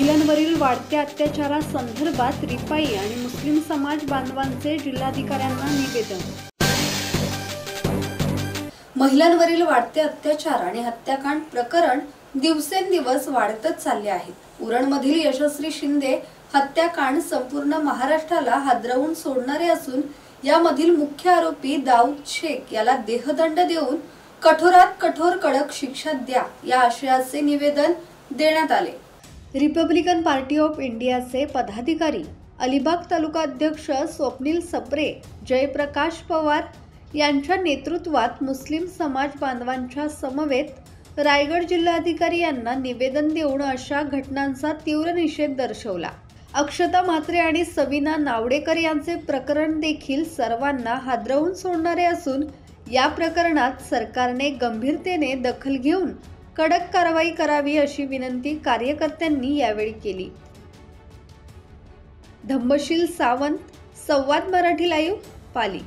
महिलांवरील वाढत्या अत्याचारासंदर्भात रिपाई आणि मुस्लिम समाज बांधवांचे जिल्हाधिकाऱ्यांना निवेदन। महिलांवरील वाढते अत्याचार आणि हत्याकांड प्रकरण दिवसेंदिवस वाढतच चालले आहेत। उरणमधील यशस्वी शिंदे हत्याकांड संपूर्ण महाराष्ट्राला हादरवून सोडणारे असून यामधील मुख्य आरोपी दाऊद शेख याला देहदंड देऊन कठोरात कठोर कडक शिक्षा द्या या आशयाचे निवेदन देण्यात आले। रिपब्लिकन पार्टी ऑफ इंडियाचे पदाधिकारी अलिबाग तालुका अध्यक्ष स्वप्नील सप्रे, जयप्रकाश पवार यांच्या नेतृत्वात मुस्लिम समाज बांधवांच्या समवेत रायगड जिल्हाधिकारी यांना निवेदन देऊन अशा घटनांचा तीव्र निषेध दर्शवला। अक्षता म्हात्रे आणि सविना नावडेकर यांचे प्रकरण देखील सर्वांना हादरवून सोडणारे असून या प्रकरणात सरकारने गंभीरतेने दखल घेऊन कडक कारवाई करावी अशी विनंती कार्यकर्त्यांनी यावेळी केली। धम्मशील सावंत, संवाद मराठी लाईव्ह, पाली।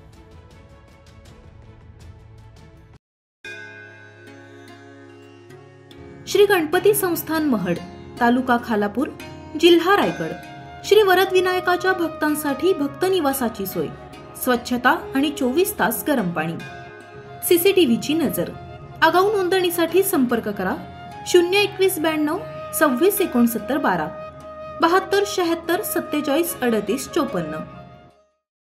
श्री गणपती संस्थान महड, तालुका खालापूर, जिल्हा रायगड। श्री वरद विनायकाच्या भक्तांसाठी भक्त निवासाची सोय, स्वच्छता आणि 24 तास गरम पाणी, सीसीटीव्हीची नजर। आगाऊ नोंदणीसाठी संपर्क करा 02192 26 69 12 72 76 47 38 54।